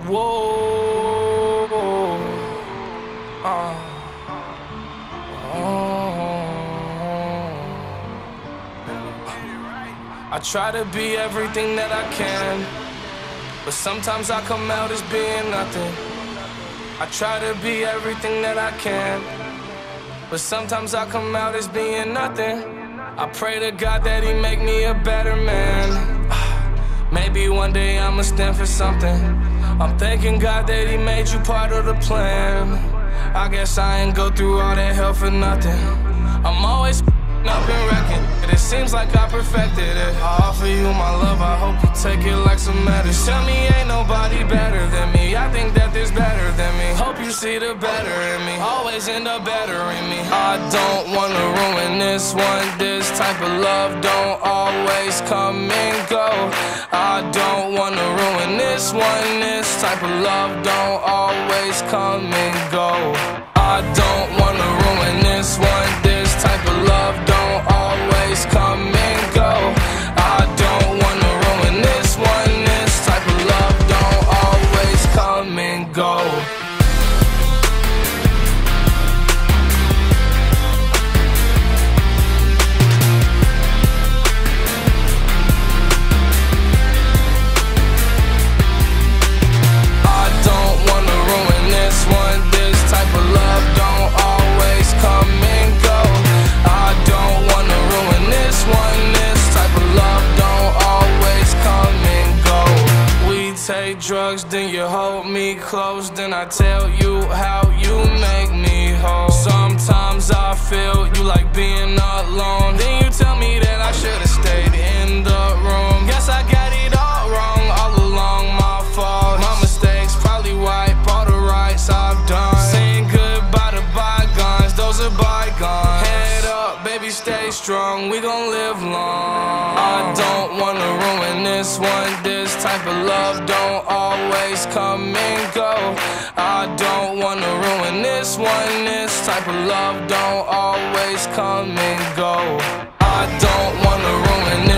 Whoa. Oh. I try to be everything that I can, but sometimes I come out as being nothing. I try to be everything that I can, but sometimes I come out as being nothing. I pray to God that He make me a better man. Maybe one day I'ma stand for something. I'm thanking God that He made you part of the plan. I guess I ain't go through all that hell for nothing. I'm always up and wrecking it. It seems like I perfected it. I offer you my love, I hope you take it like some medicine. Tell me ain't nobody better than me. I think that there's better than me. Hope you see the better in me. Always end up bettering me. I don't wanna ruin this one. This type of love don't always come and go. I don't wanna ruin this one. This type of love don't always come and go. I don't wanna ruin this one. This type of love don't always come and go. I don't wanna ruin this one. This type of love don't always come and go. I don't wanna ruin this one. This type of love don't always come and go. I don't wanna ruin this one. This type of love don't always come and go. We take drugs, then you hold me close, then I tell you how you make me whole. Sometimes I feel you like being alone, then you tell me that I should've stayed in the room. Guess I got it all wrong, all along my fault. My mistakes probably wipe all the rights I've done. Saying goodbye to bygones, those are bygones. Head up, baby, stay strong, we gon' live long. I don't wanna ruin this one. This type of love don't always come and go. I don't wanna ruin this one. This type of love don't always come and go. I don't wanna ruin this